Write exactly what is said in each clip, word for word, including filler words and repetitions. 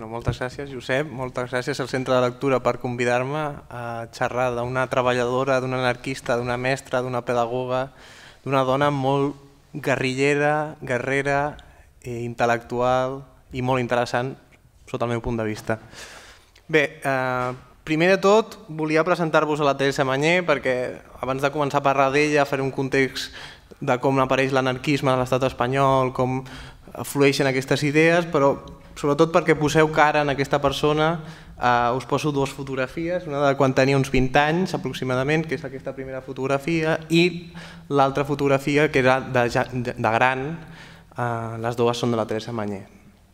Moltes gràcies, Josep. Moltes gràcies al Centre de Lectura per convidar-me a xerrar d'una treballadora, d'una anarquista, d'una mestra, d'una pedagoga, d'una dona molt guerrillera, guerrera, intel·lectual i molt interessant sota el meu punt de vista. Bé, primer de tot volia presentar-vos a la Teresa Mañé perquè abans de començar a parlar d'ella faré un context de com apareix l'anarquisme a l'estat espanyol, com flueixen aquestes idees, però sobretot perquè poseu cara en aquesta persona. Us poso dues fotografies, una de quan tenia uns vint anys aproximadament, que és aquesta primera fotografia, i l'altra fotografia que era de gran. Les dues són de la Teresa Mañé.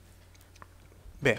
Bé,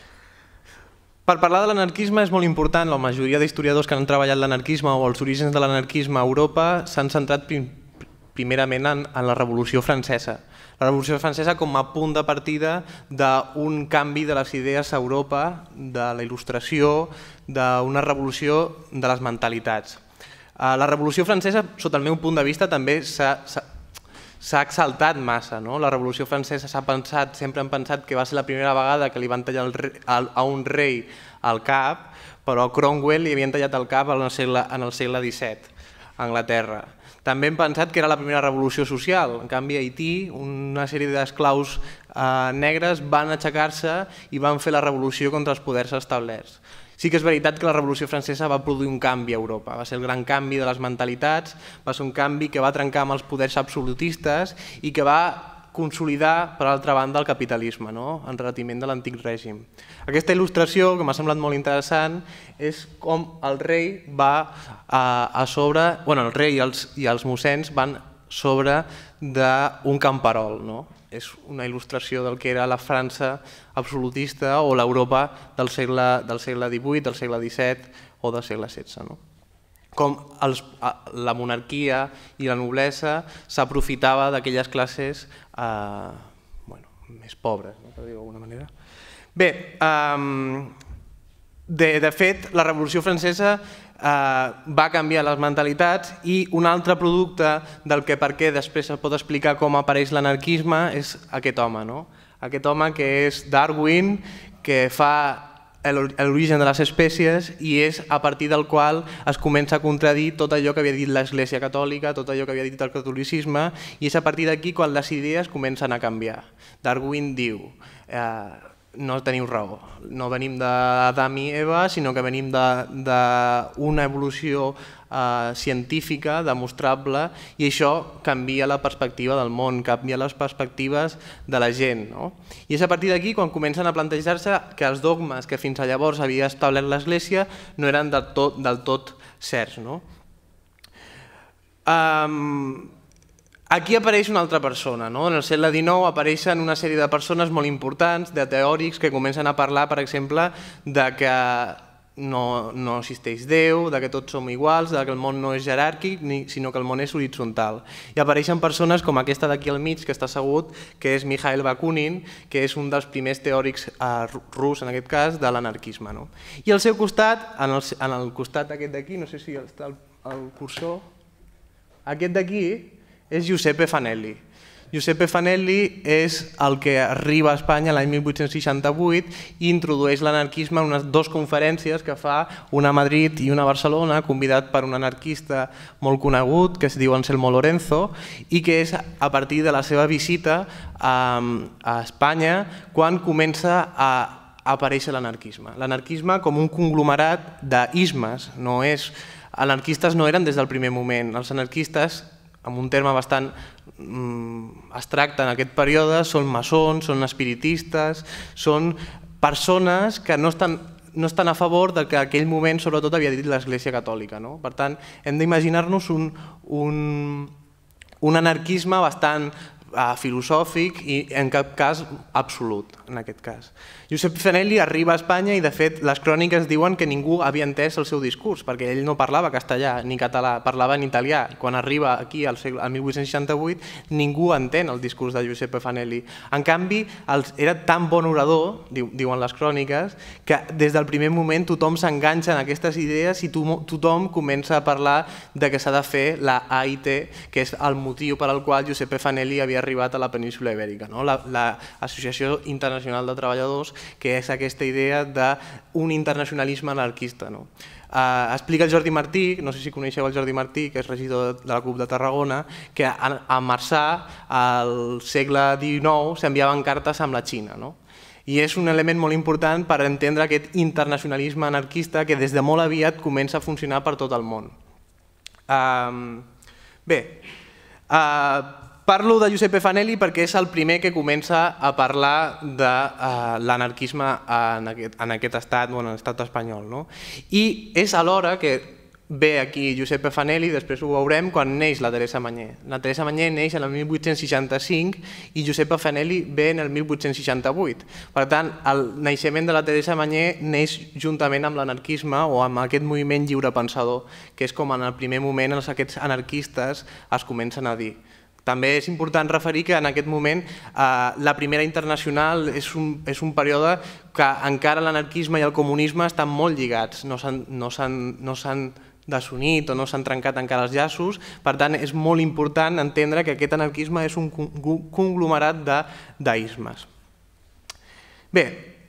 per parlar de l'anarquisme és molt important, la majoria d'historiadors que han treballat l'anarquisme o els orígens de l'anarquisme a Europa s'han centrat primerament en la Revolució Francesa. La Revolució Francesa com a punt de partida d'un canvi de les idees a Europa, de la il·lustració, d'una revolució de les mentalitats. La Revolució Francesa, sota el meu punt de vista, també s'ha exaltat massa. La Revolució Francesa s'ha pensat, sempre han pensat que va ser la primera vegada que li van tallar a un rei el cap, però a Cromwell li havien tallat el cap en el segle disset, a Anglaterra. També hem pensat que era la primera revolució social. En canvi, a Haití, una sèrie d'esclaus negres van aixecar-se i van fer la revolució contra els poders establerts. Sí que és veritat que la Revolució Francesa va produir un canvi a Europa. Va ser el gran canvi de les mentalitats, va ser un canvi que va trencar amb els poders absolutistes i que va consolidar, per altra banda, el capitalisme, en retiment de l'antic règim. Aquesta il·lustració, que m'ha semblat molt interessant, és com el rei va a sobre, bueno, el rei i els mossens van sobre d'un camperol. És una il·lustració del que era la França absolutista o l'Europa del segle divuit, del segle disset o del segle setze. Com la monarquia i la noblesa s'aprofitava d'aquelles classes més pobres, per dir-ho d'alguna manera. Bé, de fet, la Revolució Francesa va canviar les mentalitats i un altre producte del que per què després es pot explicar com apareix l'anarquisme és aquest home. Aquest home que és Darwin, que fa l'origen de les espècies i és a partir del qual es comença a contradir tot allò que havia dit l'Església Catòlica, tot allò que havia dit el catolicisme, i és a partir d'aquí quan les idees comencen a canviar. Darwin diu, no teniu raó, no venim d'Adam i Eva, sinó que venim d'una evolució científica, demostrable, i això canvia la perspectiva del món, canvia les perspectives de la gent. I és a partir d'aquí quan comencen a plantejar-se que els dogmes que fins llavors havia establert l'Església no eren del tot certs. Aquí apareix una altra persona. En el segle dinou apareixen una sèrie de persones molt importants, de teòrics, que comencen a parlar, per exemple, que no existeix Déu, que tots som iguals, que el món no és jeràrquic, sinó que el món és horitzontal. I apareixen persones com aquesta d'aquí al mig, que està assegut, que és Mikhail Bakunin, que és un dels primers teòrics rus, en aquest cas, de l'anarquisme. I al seu costat, en el costat aquest d'aquí, no sé si està el cursor, aquest d'aquí, és Giuseppe Fanelli. Giuseppe Fanelli és el que arriba a Espanya l'any mil vuit-cents seixanta-vuit i introdueix l'anarquisme en unes dues conferències que fa, una a Madrid i una a Barcelona, convidat per un anarquista molt conegut que es diu Anselmo Lorenzo i que és a partir de la seva visita a Espanya quan comença a aparèixer l'anarquisme. L'anarquisme com un conglomerat d'ismes. Anarquistes no eren des del primer moment. Els anarquistes, amb un terme bastant abstracte en aquest període, són maçons, són espiritistes, són persones que no estan a favor del que en aquell moment sobretot havia dit l'Església Catòlica. Per tant, hem d'imaginar-nos un anarquisme bastant filosòfic i en cap cas absolut, en aquest cas. Giuseppe Fanelli arriba a Espanya i de fet les cròniques diuen que ningú havia entès el seu discurs perquè ell no parlava castellà ni català, parlava en italià. Quan arriba aquí al mil vuit-cents seixanta-vuit ningú entén el discurs de Giuseppe Fanelli. En canvi, era tan bon orador, diuen les cròniques, que des del primer moment tothom s'enganxa en aquestes idees i tothom comença a parlar que s'ha de fer la A I T, que és el motiu per al qual Giuseppe Fanelli havia arribat a la península ibèrica, no? l'Associació Internacional de Treballadors, que és aquesta idea d'un internacionalisme anarquista. No? Uh, explica el Jordi Martí, no sé si coneixeu el Jordi Martí, que és regidor de la CUP de Tarragona, que a, a Marçà, al segle dinou, s'enviaven cartes amb la Xina. No? I és un element molt important per entendre aquest internacionalisme anarquista que des de molt aviat comença a funcionar per tot el món. Uh, bé, uh, parlo de Giuseppe Fanelli perquè és el primer que comença a parlar de uh, l'anarquisme en, en aquest estat, bueno, en l'estat espanyol. No? I és alhora que ve aquí Giuseppe Fanelli, després ho veurem, quan neix la Teresa Mañé. La Teresa Mañé neix en el mil vuit-cents seixanta-cinc i Giuseppe Fanelli ve en el mil vuit-cents seixanta-vuit. Per tant, el naixement de la Teresa Mañé neix juntament amb l'anarquisme o amb aquest moviment lliurepensador, que és com en el primer moment els aquests anarquistes es comencen a dir. També és important referir que en aquest moment eh, la Primera Internacional és un, és un període que encara l'anarquisme i el comunisme estan molt lligats, no s'han no no desunit o no s'han trencat encara els llaços, per tant és molt important entendre que aquest anarquisme és un conglomerat d'ismes. Bé,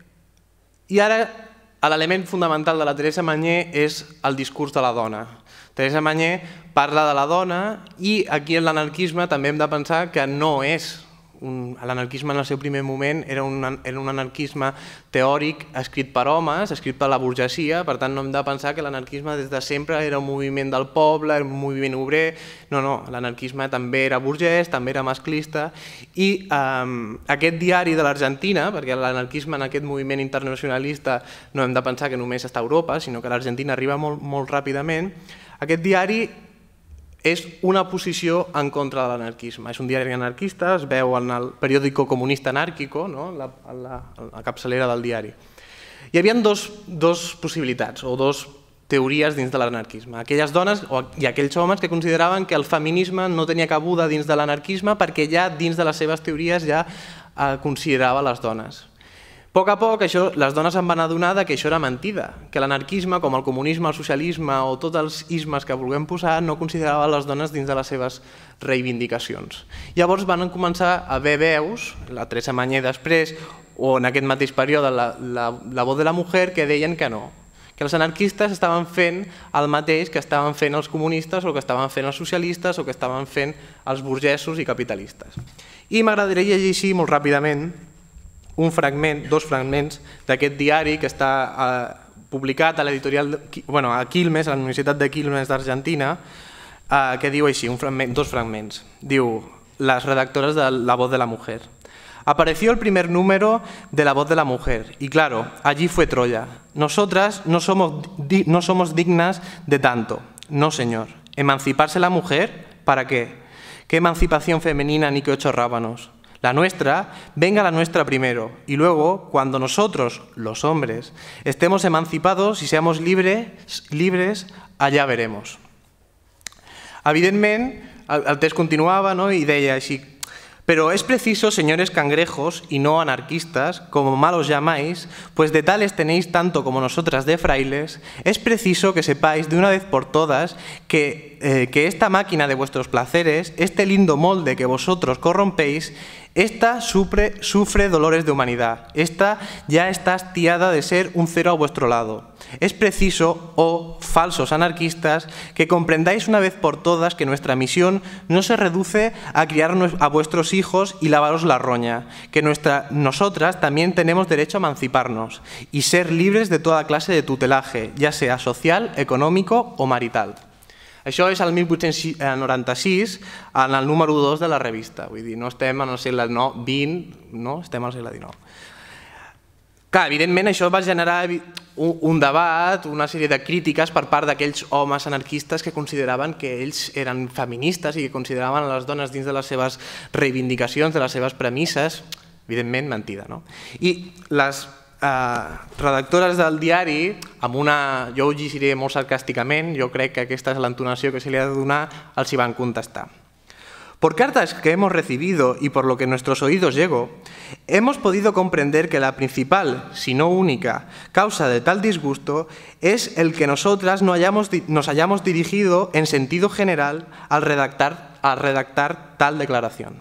i ara l'element fundamental de la Teresa Mañé és el discurs de la dona. Teresa Mañé parla de la dona i aquí en l'anarquisme també hem de pensar que no és, l'anarquisme en el seu primer moment era un, era un anarquisme teòric escrit per homes, escrit per la burgesia, per tant no hem de pensar que l'anarquisme des de sempre era un moviment del poble, era un moviment obrer, no, no, l'anarquisme també era burgès, també era masclista i eh, aquest diari de l'Argentina, perquè l'anarquisme en aquest moviment internacionalista no hem de pensar que només està a Europa, sinó que l'Argentina arriba molt, molt ràpidament, aquest diari és una posició en contra de l'anarquisme. És un diari anarquista, es veu en el periòdico Comunista Anárquico, no? la, la, la capçalera del diari. Hi havia dos, dos possibilitats o dos teories dins de l'anarquisme. Aquelles dones i aquells homes que consideraven que el feminisme no tenia cabuda dins de l'anarquisme perquè ja dins de les seves teories ja eh, considerava les dones. A poc a poc això, les dones en van adonar que això era mentida, que l'anarquisme, com el comunisme, el socialisme o tots els ismes que vulguem posar, no considerava les dones dins de les seves reivindicacions. Llavors van començar a haver veus, la Teresa Mañé després, o en aquest mateix període la, la, la Voz de la Mujer, que deien que no, que els anarquistes estaven fent el mateix que estaven fent els comunistes o que estaven fent els socialistes o que estaven fent els burgesos i capitalistes. I m'agradaria llegir així molt ràpidament un fragment, dos fragments d'aquest diari que està eh, publicat a l'editorial, bueno, a Quilmes, a la Universitat de Quilmes d'Argentina, eh, que diu així, un fragment, dos fragments. Diu, les redactores de La Voz de la Mujer. Apareció el primer número de La Voz de la Mujer y claro, allí fue Troya. Nosotras no somos, no somos dignas de tanto. No, señor. ¿Emanciparse la mujer? ¿Para qué? ¿Qué emancipación femenina ni que ocho rábanos? La nuestra, venga la nuestra primero, y luego, cuando nosotros, los hombres, estemos emancipados y seamos libres, libres allà veremos. Evidentment, el, el text continuava, no? I deia així, pero es preciso, señores cangrejos y no anarquistas, como malos llamáis, pues de tales tenéis tanto como nosotras de frailes, es preciso que sepáis de una vez por todas que, eh, que esta máquina de vuestros placeres, este lindo molde que vosotros corrompéis, esta sufre, sufre dolores de humanidad, esta ya está hastiada de ser un cero a vuestro lado. Es preciso, oh falsos anarquistas, que comprendáis una vez por todas que nuestra misión no se reduce a criar a vuestros hijos y lavaros la roña, que nuestra, nosotras también tenemos derecho a emanciparnos y ser libres de toda clase de tutelaje, ya sea social, econòmico o marital. Això és el mil vuit-cents noranta-sis, en el número dos de la revista. Vull dir, no estem en el segle vint, no? Estem al segle dinou. Clar, evidentment això va generar un debat, una sèrie de crítiques per part d'aquells homes anarquistes que consideraven que ells eren feministes i que consideraven les dones dins de les seves reivindicacions, de les seves premisses, evidentment mentida, no? I les redactores del diari, amb una, jo ho llegiré molt sarcàsticament, jo crec que aquesta és l'entonació que se li ha de donar, els hi van contestar. Por cartas que hemos recibido y por lo que nuestros oídos llegó, hemos podido comprender que la principal, si no única, causa de tal disgusto es el que nosotras no hayamos, nos hayamos dirigido en sentido general al redactar, al redactar tal declaración.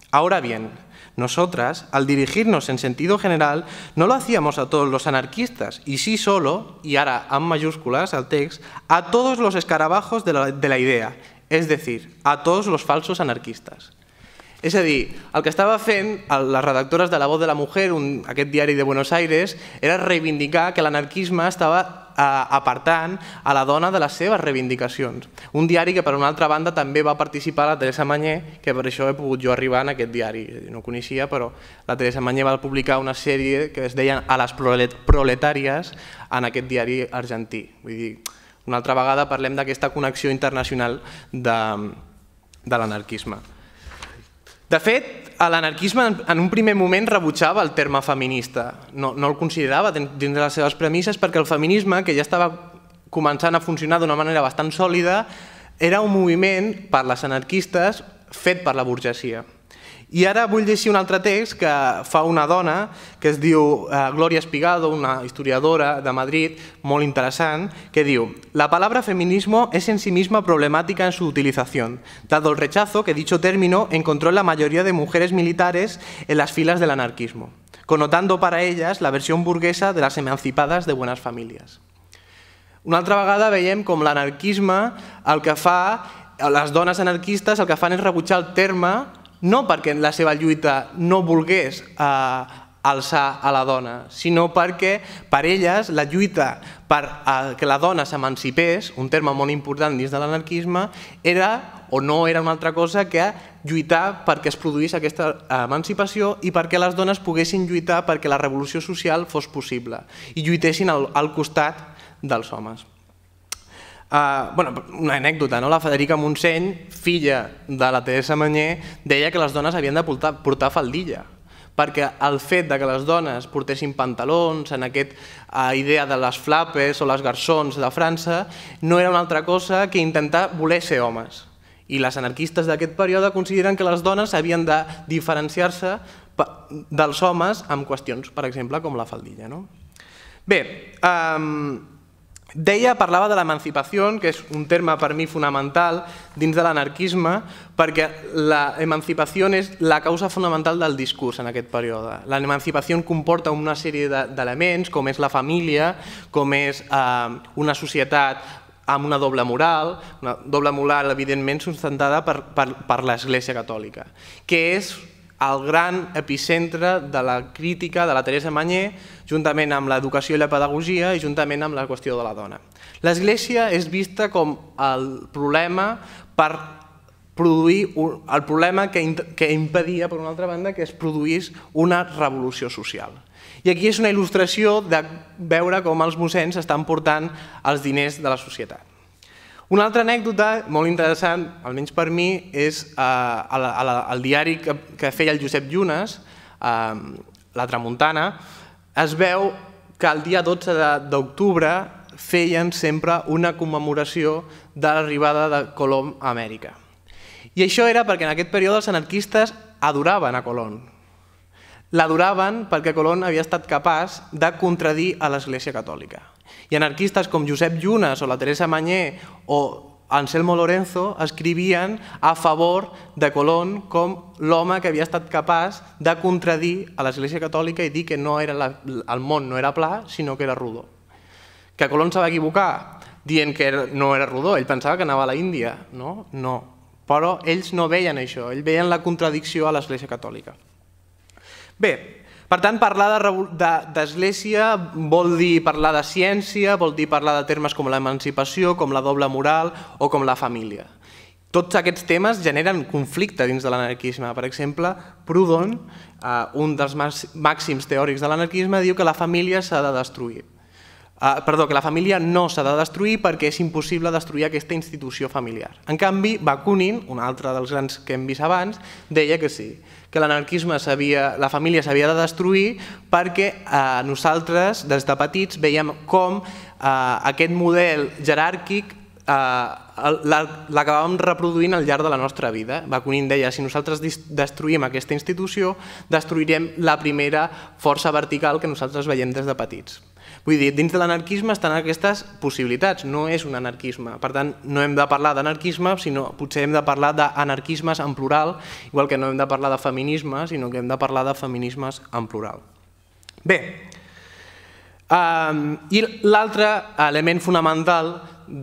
Ahora bien, nosotras, al dirigirnos en sentido general, no lo hacíamos a todos los anarquistas, y sí solo, y ahora en mayúsculas al text, a todos los escarabajos de la, de la idea, és a dir, a tots els falsos anarquistes. És a dir, el que estava fent les redactores de La Voz de la Mujer, un, aquest diari de Buenos Aires, era reivindicar que l'anarquisme estava eh, apartant a la dona de les seves reivindicacions. Un diari que, per una altra banda, també va participar la Teresa Mañé, que per això he pogut jo arribar en aquest diari. No ho coneixia, però la Teresa Mañé va publicar una sèrie que es deia A les proletàries en aquest diari argentí. Vull dir, una altra vegada parlem d'aquesta connexió internacional de, de l'anarquisme. De fet, l'anarquisme en un primer moment rebutjava el terme feminista, no, no el considerava dins de les seves premisses perquè el feminisme, que ja estava començant a funcionar d'una manera bastant sòlida, era un moviment per les anarquistes fet per la burgesia. I ara vull llegir un altre text que fa una dona que es diu Gloria Espigado, una historiadora de Madrid molt interessant, que diu: la palabra feminismo es en sí misma problemática en su utilización, dado el rechazo que dicho término encontró en la mayoría de mujeres militares en las filas del anarquismo, connotando para ellas la versión burguesa de las emancipadas de buenas familias. Una altra vegada veiem com l'anarquisme, el que fa, les dones anarquistes el que fan és rebutjar el terme no perquè la seva lluita no volgués eh, alçar a la dona, sinó perquè per elles la lluita per eh, que la dona s'emancipés, un terme molt important dins de l'anarquisme, era o no era una altra cosa que lluitar perquè es produís aquesta emancipació i perquè les dones poguessin lluitar perquè la revolució social fos possible i lluitessin al, al costat dels homes. Uh, bueno, una anècdota, no? La Federica Montseny, filla de la Teresa Mañé, deia que les dones havien de portar, portar faldilla, perquè el fet de que les dones portessin pantalons, en aquesta uh, idea de les flapes o les garçons de França, no era una altra cosa que intentar voler ser homes. I les anarquistes d'aquest període consideren que les dones havien de diferenciar-se dels homes en qüestions, per exemple, com la faldilla. No? Bé, um, deia, parlava de l'emancipació, que és un terme per mi fonamental dins de l'anarquisme, perquè l'emancipació és la causa fonamental del discurs en aquest període. L'emancipació comporta una sèrie d'elements, com és la família, com és eh, una societat amb una doble moral, una doble moral evidentment sustentada per, per, per l'Església Catòlica, que és el gran epicentre de la crítica de la Teresa Mañé, juntament amb l'educació i la pedagogia i juntament amb la qüestió de la dona. L'Església és vista com el problema per produir el problema que, que impedia, per una altra banda, que es produís una revolució social. I aquí és una il·lustració de veure com els mossens estan portant els diners de la societat. Una altra anècdota molt interessant, almenys per mi, és el diari que feia el Josep Llunes, La Tramuntana. Es veu que el dia dotze d'octubre feien sempre una commemoració de l'arribada de Colom a Amèrica. I això era perquè en aquest període els anarquistes adoraven a Colom. L'adoraven perquè Colom havia estat capaç de contradir a l'Església Catòlica. I anarquistes com Josep Llunes o la Teresa Mañé o Anselmo Lorenzo escrivien a favor de Colom com l'home que havia estat capaç de contradir a l'Església Catòlica i dir que no era la, el món no era pla, sinó que era rodó. Que Colom se va equivocar dient que no era rodó, ell pensava que anava a la Índia. No, no. Però ells no veien això, ells veien la contradicció a l'Església Catòlica. Bé, per tant, parlar d'església vol dir parlar de ciència, vol dir parlar de termes com l'emancipació, com la doble moral o com la família. Tots aquests temes generen conflicte dins de l'anarquisme. Per exemple, Proudhon, un dels màxims teòrics de l'anarquisme, diu que la família s'ha de destruir. Perdó, que la família no s'ha de destruir perquè és impossible destruir aquesta institució familiar. En canvi, Bakunin, un altre dels grans que hem vist abans, deia que sí, que l'anarquisme, la família s'havia de destruir perquè nosaltres, des de petits, veiem com aquest model jeràrquic l'acabàvem reproduint al llarg de la nostra vida. Bakunin deia, si nosaltres destruïm aquesta institució, destruirem la primera força vertical que nosaltres veiem des de petits. Vull dir, dins de l'anarquisme estan aquestes possibilitats, no és un anarquisme. Per tant, no hem de parlar d'anarquisme, sinó potser hem de parlar d'anarquismes en plural, igual que no hem de parlar de feminisme, sinó que hem de parlar de feminismes en plural. Bé, i l'altre element fonamental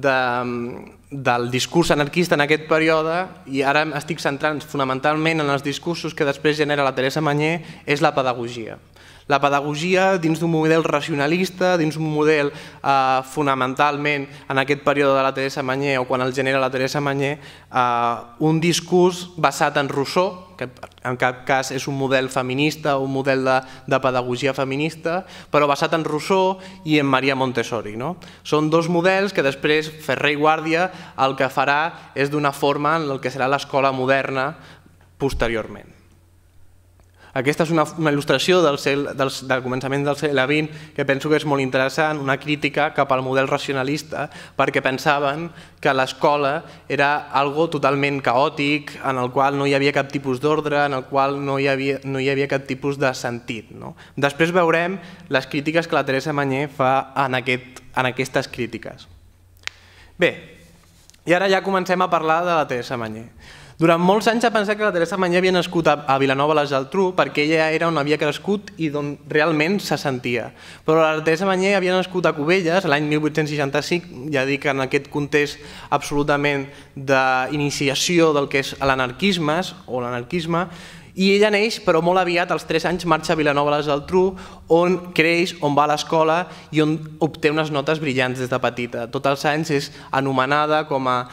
del discurs anarquista en aquest període, i ara estic centrant fonamentalment en els discursos que després genera la Teresa Mañé, és la pedagogia. La pedagogia dins d'un model racionalista, dins un model fonamentalment en aquest període de la Teresa Mañé o quan el genera la Teresa Mañé, un discurs basat en Rousseau, que en cap cas és un model feminista o un model de pedagogia feminista, però basat en Rousseau i en Maria Montessori. Són dos models que després Ferrer i Guàrdia el que farà és d'una forma en el que serà l'escola moderna posteriorment. Aquesta és una il·lustració del començament del segle vint que penso que és molt interessant, una crítica cap al model racionalista, perquè pensaven que l'escola era algo totalment caòtic, en el qual no hi havia cap tipus d'ordre, en el qual no hi havia cap tipus de sentit. Després veurem les crítiques que la Teresa Mañé fa en aquestes crítiques. Bé, i ara ja comencem a parlar de la Teresa Mañé. Durant molts anys s'ha pensat que la Teresa Mañé havia nascut a Vilanova i la Geltrú perquè ella era on havia crescut i on realment se sentia. Però la Teresa Mañé havia nascut a Cubelles l'any mil vuit-cents seixanta-cinc, ja dic en aquest context absolutament d'iniciació del que és l'anarquisme o l'anarquisme, i ella neix, però molt aviat, als tres anys, marxa a Vilanova i la Geltrú, on creix, on va a l'escola i on obté unes notes brillants des de petita. Tots els anys és anomenada com a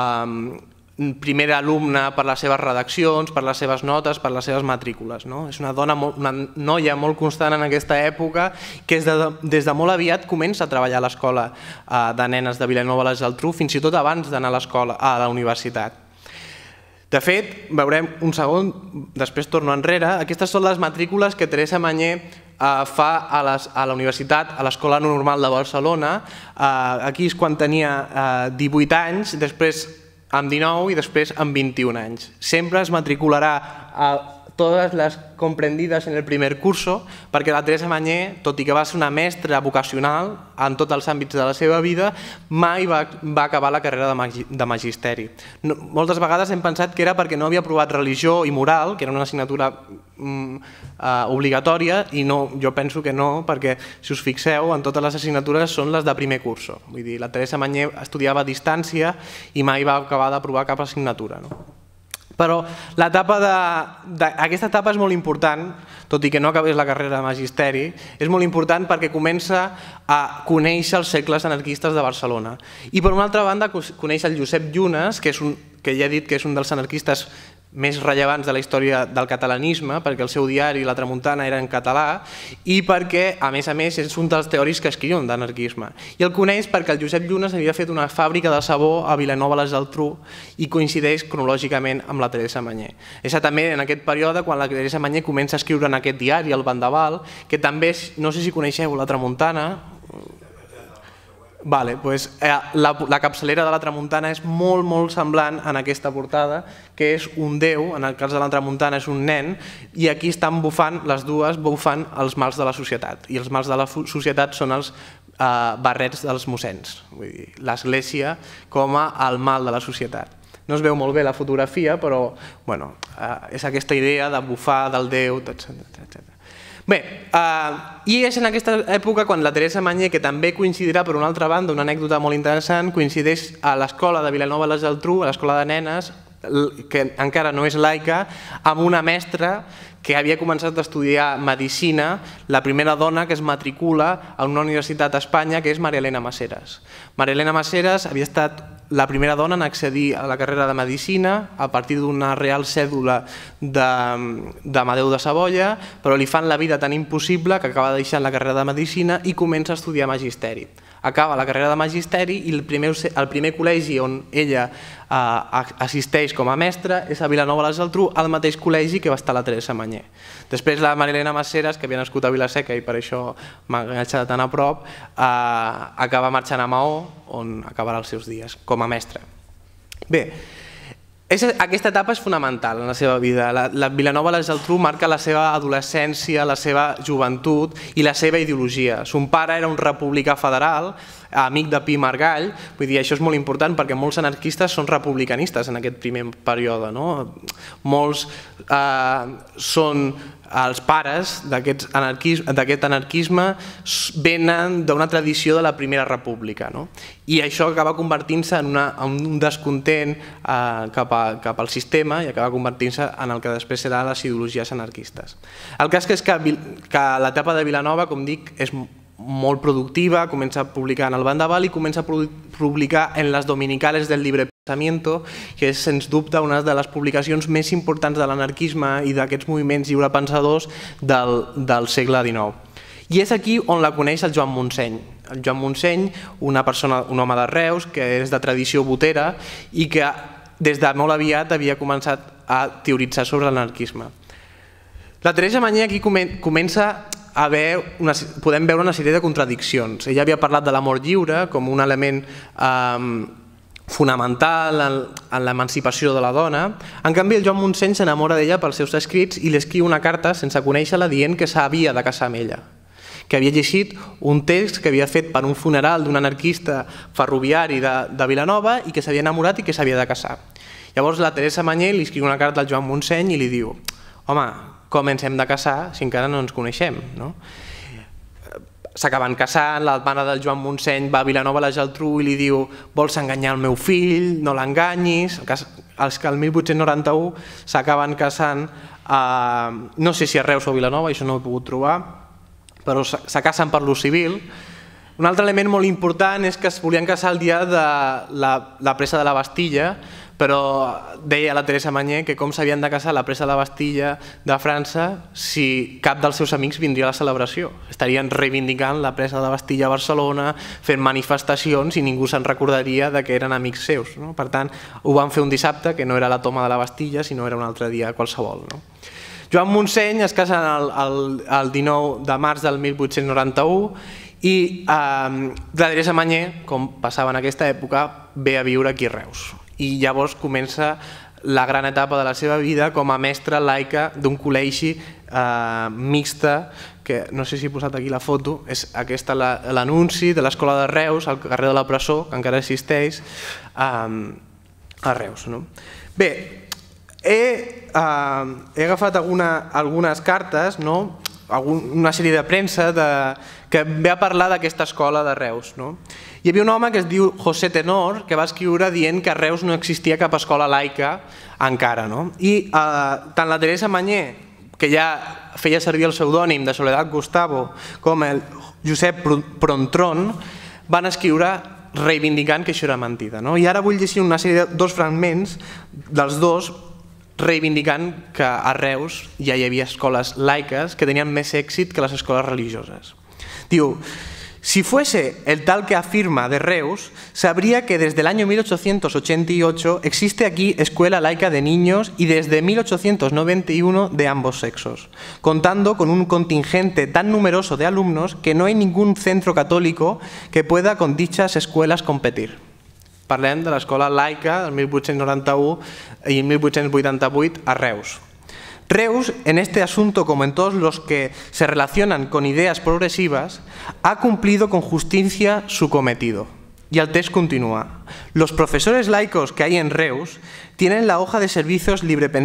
primera alumna per les seves redaccions, per les seves notes, per les seves matrícules. És una dona, una noia molt constant en aquesta època que des de molt aviat comença a treballar a l'escola de nenes de Vilanova i la Geltrú, fins i tot abans d'anar a la universitat. De fet, veurem un segon, després torno enrere, aquestes són les matrícules que Teresa Mañé fa a la universitat, a l'Escola Normal de Barcelona. Aquí és quan tenia divuit anys, després amb dinou i després amb vint-i-un anys. Sempre es matricularà a totes les comprendides en el primer curso, perquè la Teresa Mañé, tot i que va ser una mestra vocacional en tots els àmbits de la seva vida, mai va acabar la carrera de magisteri. Moltes vegades hem pensat que era perquè no havia aprovat religió i moral, que era una assignatura obligatòria, i jo penso que no, perquè si us fixeu, en totes les assignatures són les de primer curso. Vull dir, la Teresa Mañé estudiava a distància i mai va acabar d'aprovar cap assignatura. Però aquesta etapa és molt important, tot i que no acabés la carrera de magisteri, és molt important perquè comença a conèixer els cercles anarquistes de Barcelona. I per una altra banda coneix el Josep Llunes, que ja he dit que és un dels anarquistes més rellevants de la història del catalanisme, perquè el seu diari, La Tramuntana, era en català, i perquè, a més a més, és un dels teòrics que escriuen d'anarquisme. I el coneix perquè el Josep Llunes havia fet una fàbrica de sabó a Vilanova i la Geltrú i coincideix cronològicament amb la Teresa Mañé. És també en aquest període quan la Teresa Mañé comença a escriure en aquest diari, El Vendaval, que també, no sé si coneixeu La Tramuntana. La capçalera de La Tramuntana és molt, molt semblant en aquesta portada, que és un déu, en el cas de La Tramuntana és un nen, i aquí estan bufant, les dues bufant els mals de la societat. I els mals de la societat són els barrets dels mossens, l'església com el mal de la societat. No es veu molt bé la fotografia, però és aquesta idea de bufar del déu, etcètera. Bé, i és en aquesta època quan la Teresa Mañé, que també coincidirà per una altra banda, una anècdota molt interessant, coincideix a l'escola de Vilanova i la Geltrú, a l'escola de nenes, que encara no és laica, amb una mestra que havia començat a estudiar medicina, la primera dona que es matricula a una universitat a Espanya, que és Maria Elena Maseras. Maria Elena Maseras havia estat la primera dona en accedir a la carrera de medicina a partir d'una real cèdula d'Amadeu de Savoia, però li fan la vida tan impossible que acaba deixant la carrera de medicina i comença a estudiar magisteri. Acaba la carrera de magisteri i el primer col·legi on ella assisteix com a mestra és a Vilanova i la Geltrú, al mateix col·legi que va estar la Teresa Mañé. Després la Maria Elena Maseras, que havia nascut a Vila-seca i per això m'ha enganxat tan a prop, acaba marxant a Maó, on acabarà els seus dies com a mestra. Bé, Aquesta etapa és fonamental en la seva vida. La Vilanova i la Geltrú marca la seva adolescència, la seva joventut i la seva ideologia. Son pare era un republicà federal, amic de Pi i Margall, vull dir, això és molt important perquè molts anarquistes són republicanistes en aquest primer període. Molts són els pares d'aquest anarquisme, venen d'una tradició de la Primera República i això acaba convertint-se en un descontent cap al sistema i acaba convertint-se en el que després seran les ideologies anarquistes. El cas és que l'etapa de Vilanova, com dic, és molt productiva, comença a publicar en el Vendaval i comença a publicar en les Dominicales del Libre Pensamiento, que és sens dubte una de les publicacions més importants de l'anarquisme i d'aquests moviments lliurepensadors del segle dinou. I és aquí on la coneix el Joan Montseny. El Joan Montseny, una persona, un home de Reus, que és de tradició botera i que des de molt aviat havia començat a teoritzar sobre l'anarquisme. La Teresa Mañé aquí comença a haver, podem veure una sèrie de contradiccions. Ella havia parlat de l'amor lliure com un element fonamental en l'emancipació de la dona. En canvi, el Joan Montseny s'enamora d'ella pels seus escrits i li escriu una carta sense conèixer-la dient que s'havia de casar amb ella, que havia llegit un text que havia fet per un funeral d'un anarquista ferroviari de Vilanova i que s'havia enamorat i que s'havia de casar. Llavors la Teresa Mañé li escriu una carta al Joan Montseny i li diu: home, com ens hem de casar si encara no ens coneixem? S'acaben casant, la mare del Joan Montseny va a Vilanova i la Geltrú i li diu: vols enganyar el meu fill, no l'enganyis. Els que el mil vuit-cents noranta-u s'acaben casant, no sé si a Reus o a Vilanova, això no ho he pogut trobar, però se casen per lo civil. Un altre element molt important és que es volien casar el dia de la presa de la Bastilla, però deia la Teresa Mañé que com s'havien de casar la presa de la Bastilla de França si cap dels seus amics vindria a la celebració. Estarien reivindicant la presa de la Bastilla a Barcelona, fent manifestacions i ningú se'n recordaria que eren amics seus. Per tant, ho van fer un dissabte, que no era la toma de la Bastilla, sinó era un altre dia qualsevol. Joan Montseny es casa el dinou de març del mil vuit-cents noranta-u i la Teresa Mañé, com passava en aquesta època, ve a viure aquí a Reus. I llavors comença la gran etapa de la seva vida com a mestra laica d'un col·legi mixta, que no sé si he posat aquí la foto, és aquesta l'anunci de l'Escola de Reus, al carrer de la Presó, que encara existeix, a Reus. Bé, he agafat algunes cartes, una sèrie de premsa que ve a parlar d'aquesta escola de Reus. Hi havia un home que es diu José Tenor que va escriure dient que a Reus no existia cap escola laica encara. I tant la Teresa Mañé, que ja feia servir el pseudònim de Soledad Gustavo, com el Josep Prontron, van escriure reivindicant que això era mentida. I ara vull llegir una sèrie de dos fragments dels dos reivindicant que a Reus ja hi havia escoles laiques que tenien més èxit que les escoles religioses. Diu: si fuese el tal que afirma de Reus, sabría que desde el año mil ochocientos ochenta y ocho existe aquí escuela laica de niños y desde mil ochocientos noventa y uno de ambos sexos, contando con un contingente tan numeroso de alumnos que no hay ningún centro católico que pueda con dichas escuelas competir. Parlem de l'escola laica del mil vuit-cents noranta-u i mil vuit-cents vuitanta-vuit a Reus. Reus, en este asunto como en todos los que se relacionan con ideas progresivas, ha cumplido con justicia su cometido. Y el texto continúa: los profesores laicos que hay en Reus tienen la hoja de servicios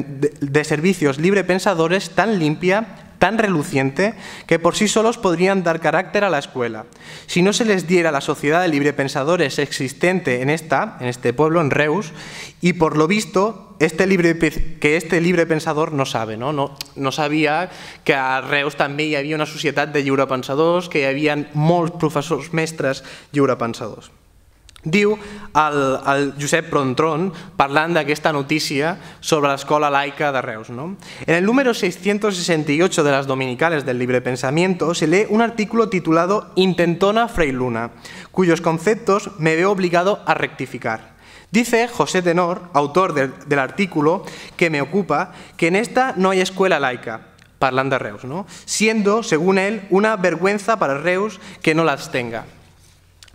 librepensadores tan limpia, tan reluciente, que por sí solos podrían dar carácter a la escuela. Si no se les diera la sociedad de librepensadores existente en esta, en este pueblo, en Reus, y por lo visto este libre, que este librepensador no sabe, no? No, no sabia que a Reus també hi havia una societat de lliurepensadors, que hi havia molts professors mestres lliurepensadors. Diu el Josep Prontron, parlant d'aquesta notícia sobre l'escola laica de Reus. En el número seiscientos sesenta y ocho de las Dominicales del Libre Pensamiento se lee un artículo titulado Intentona Freiluna, cuyos conceptos me veo obligado a rectificar. Dice José Tenor, autor del artículo que me ocupa, que en esta no hay escuela laica, parlant de Reus, siendo, según él, una vergüenza para Reus que no las tenga.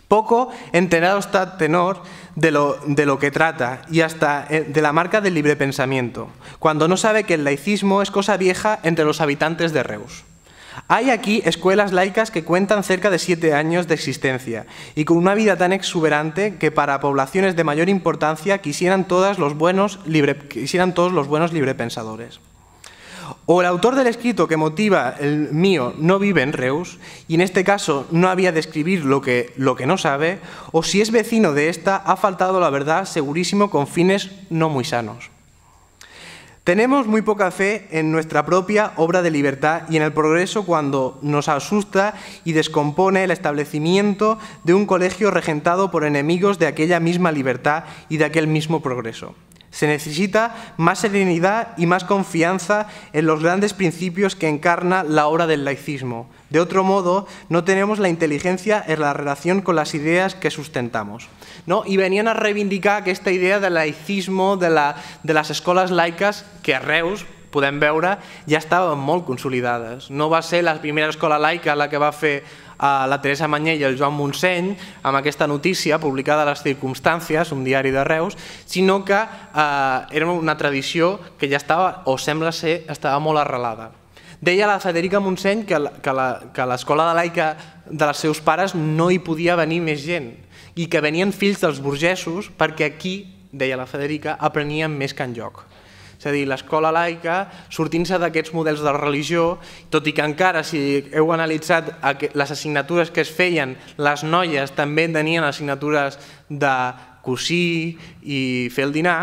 Poco enterado está Tenor de lo, de lo que trata y hasta de la marca del libre pensamiento, cuando no sabe que el laicismo es cosa vieja entre los habitantes de Reus. Hay aquí escuelas laicas que cuentan cerca de siete años de existencia y con una vida tan exuberante que para poblaciones de mayor importancia quisieran, todas los buenos libre, quisieran todos los buenos librepensadores. O el autor del escrito que motiva el mío no vive en Reus y en este caso no había de escribir lo que, lo que no sabe, o si es vecino de esta ha faltado la verdad segurísimo con fines no muy sanos. Tenemos muy poca fe en nuestra propia obra de libertad y en el progreso cuando nos asusta y descompone el establecimiento de un colegio regentado por enemigos de aquella misma libertad y de aquel mismo progreso. Se necesita más serenidad y más confianza en los grandes principios que encarna la obra del laicismo. De otro modo, no tenemos la inteligencia en la relación con las ideas que sustentamos. No? I venien a reivindicar aquesta idea de laicismo, de, la, de les escoles laiques, que a Reus, podem veure, ja estaven molt consolidades. No va ser la primera escola laica la que va fer a la Teresa Mañé i el Joan Montseny amb aquesta notícia publicada a les Circumstàncies, un diari de Reus, sinó que eh, era una tradició que ja estava, o sembla ser, estava molt arrelada. Deia la Federica Montseny que l'escola laica dels seus pares no hi podia venir més gent i que venien fills dels burgesos perquè aquí, deia la Federica, aprenien més que enlloc. És a dir, l'escola laica, sortint-se d'aquests models de religió, tot i que encara, si heu analitzat les assignatures que es feien, les noies també tenien assignatures de cosir i fer el dinar,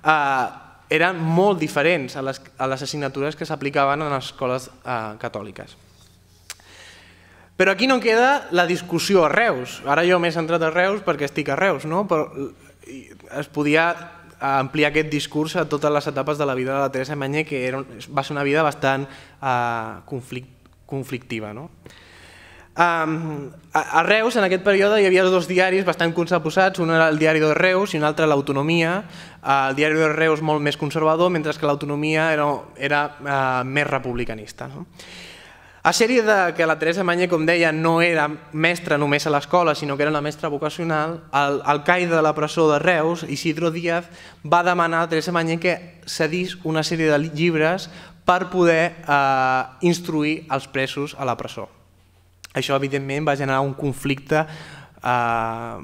eren molt diferents a les assignatures que s'aplicaven en les escoles catòliques. Però aquí no queda la discussió a Reus. Ara jo m'he centrat a Reus perquè estic a Reus, no? Però es podia a ampliar aquest discurs a totes les etapes de la vida de la Teresa Mañé, que era, va ser una vida bastant uh, conflict, conflictiva. No? Um, a, a Reus, en aquest període, hi havia dos diaris bastant contraposats, un era el diari de Reus i un altre l'Autonomia. Uh, el diari de Reus molt més conservador, mentre que l'Autonomia era, era uh, més republicanista. No? A sèrie de que la Teresa Mañé, com deia, no era mestra només a l'escola, sinó que era una mestra vocacional, el alcaide de la presó de Reus, Isidro Díaz, va demanar a Teresa Mañé que cedís una sèrie de llibres per poder eh, instruir els presos a la presó. Això, evidentment, va generar un conflicte eh,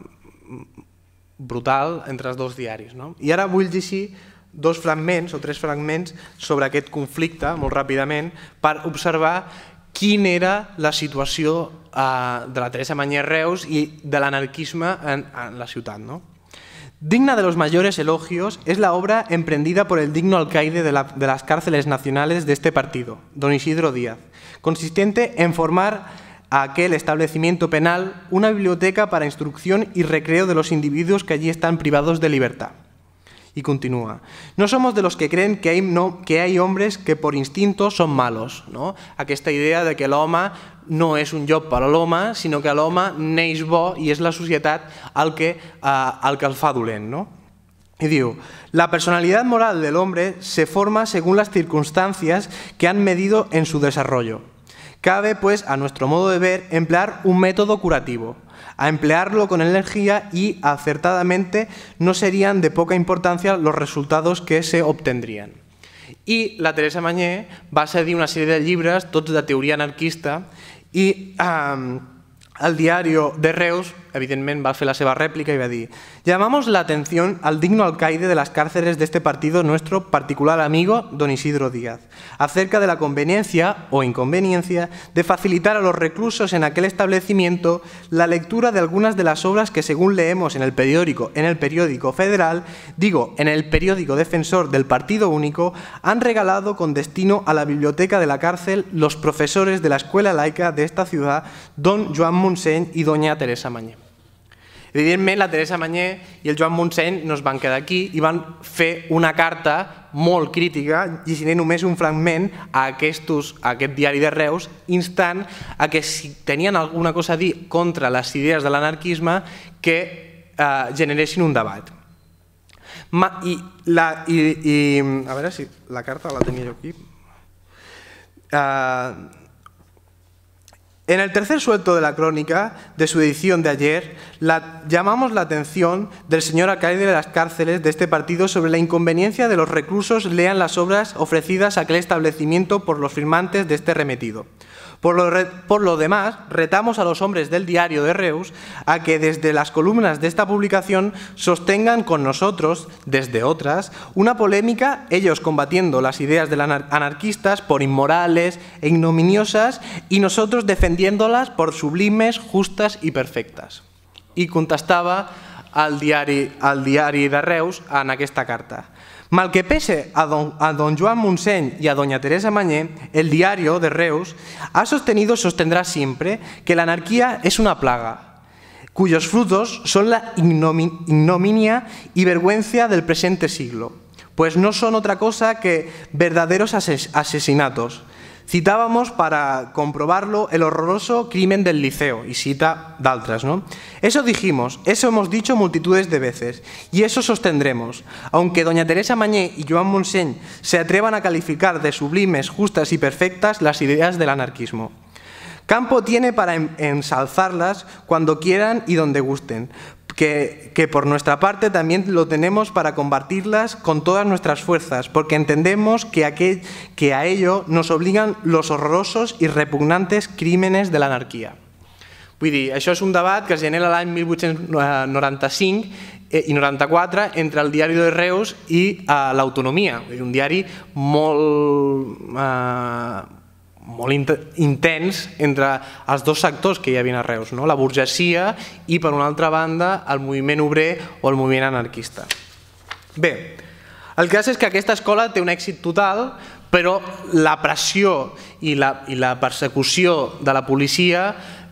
brutal entre els dos diaris. No? I ara vull llegir dos fragments o tres fragments sobre aquest conflicte, molt ràpidament, per observar quina era la situació de la Teresa Mañé Reus y de l'anarquisme en la ciutat. ¿no? Digna de los mayores elogios es la obra emprendida por el digno alcaide de, la, de las cárceles nacionales de este partido, don Isidro Díaz, consistente en formar a aquel establecimiento penal una biblioteca para instrucción y recreo de los individuos que allí están privados de libertad. Y continúa, no somos de los que creen que hay, no, que hay hombres que por instinto son malos. No? Aquesta idea de que l'home no és un lloc per a l'home, sinó que l'home neix bo i és la societat el que, eh, el que el fa dolent. No? Y diu, la personalidad moral del hombre se forma según las circunstancias que han medido en su desarrollo. Cabe, pues, a nuestro modo de ver, emplear un método curativo. A emplearlo con energía y acertadamente no serían de poca importancia los resultados que se obtendrían. I la Teresa Mañé va cedir una sèrie de llibres, tots de teoria anarquista, i eh, el diari de Reus, evidentment, va fer la seva rèplica i va dir: llamamos la atención al digno alcaide de las cárceles de este partido, nuestro particular amigo, don Isidro Díaz, acerca de la conveniencia o inconveniencia de facilitar a los reclusos en aquel establecimiento la lectura de algunas de las obras que, según leemos en el periódico, en el periódico federal, digo, en el periódico defensor del Partido Único, han regalado con destino a la biblioteca de la cárcel los profesores de la escuela laica de esta ciudad, don Joan Montseny y doña Teresa Mañé. Evidentment, la Teresa Mañé i el Joan Montseny no es van quedar aquí i van fer una carta molt crítica, llegiré només un fragment a, aquestos, a aquest diari de Reus, instant a que si tenien alguna cosa a dir contra les idees de l'anarquisme que eh, generessin un debat. Ma, i, la, i, i, a veure si la carta la tenia jo aquí. Uh, En el tercer suelto de la crónica de su edición de ayer, la, llamamos la atención del señor alcalde de las cárceles de este partido sobre la inconveniencia de los reclusos lean las obras ofrecidas a aquel establecimiento por los firmantes de este remetido. Por lo, re, por lo demás, retamos a los hombres del diario de Reus a que desde las columnas de esta publicación sostengan con nosotros, desde otras, una polémica, ellos combatiendo las ideas de los anarquistas por inmorales e ignominiosas y nosotros defendiéndolas por sublimes, justas i perfectes. I contestava al diari, al diari de Reus en aquesta carta. Mal que pese a don, a don Joan Montseny y a doña Teresa Mañé, el diario de Reus ha sostenido y sostendrá siempre que la anarquía es una plaga, cuyos frutos son la ignominia y vergüenza del presente siglo, pues no son otra cosa que verdaderos ases asesinatos. Citábamos para comprobarlo el horroroso crimen del Liceo, y cita d'altres, ¿no? Eso dijimos, eso hemos dicho multitudes de veces, y eso sostendremos, aunque doña Teresa Mañé y Joan Montseny se atrevan a calificar de sublimes, justas y perfectas las ideas del anarquismo. Campo tiene para ensalzarlas cuando quieran y donde gusten, Que, que por nuestra parte también lo tenemos para combatirlas con todas nuestras fuerzas, porque entendemos que, aquel, que a ello nos obligan los horrorosos y repugnantes crímenes de l'anarquia. Vull dir, això és un debat que es genera l'any mil vuit-cents noranta-cinc i noranta-quatre entre el diari de Reus i l'Autonomia, un diari molt... Eh, molt intens entre els dos sectors que hi havia a Reus, no? La burgesia i, per una altra banda, el moviment obrer o el moviment anarquista. Bé, el cas és que aquesta escola té un èxit total, però la pressió i la, i la persecució de la policia,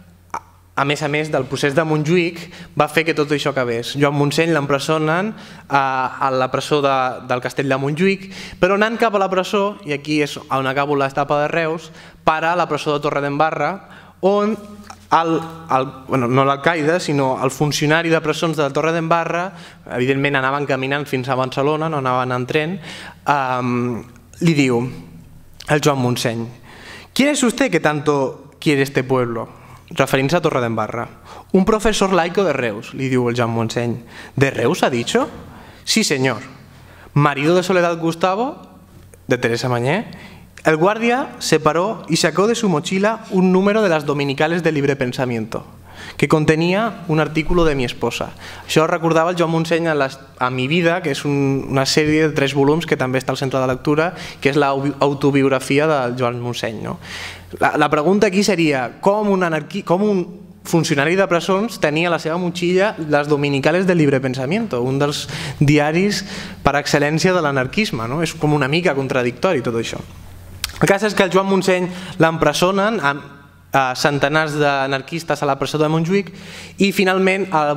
a més a més del procés de Montjuïc, va fer que tot això acabés. Joan Montseny l'empresonen a la presó de, del castell de Montjuïc, però anant cap a la presó, i aquí és on acabo l'etapa de Reus, para a la presó de Torredembarra, on el, el, bueno, no l'alcaide, sinó el funcionari de presons de Torredembarra, evidentment anaven caminant fins a Barcelona, no anaven en tren, um, li diu al Joan Montseny: ¿Quién es usted que tanto quiere este pueblo? Referint-se a Torredembarra. Un profesor laico de Reus, li diu el Joan Montseny. ¿De Reus ha dicho? Sí, señor. Marido de Soledad Gustavo, de Teresa Mañé. El guardia se paró y sacó de su mochila un número de las dominicales de Libre Pensamiento, que contenía un artículo de mi esposa. Això recordava el Joan Montseny a, les, a Mi vida, que és un, una sèrie de tres volums que també està al centre de lectura, que és l'autobiografia del Joan Montseny. No? La, la pregunta aquí seria com un, anarqui, com un funcionari de presons tenia a la seva motxilla les dominicales de Libre Pensamiento, un dels diaris per excel·lència de l'anarquisme. No? És com una mica contradictori tot això. El cas és que el Joan Montseny l'empresonen amb centenars d'anarquistes a la presó de Montjuïc i finalment el,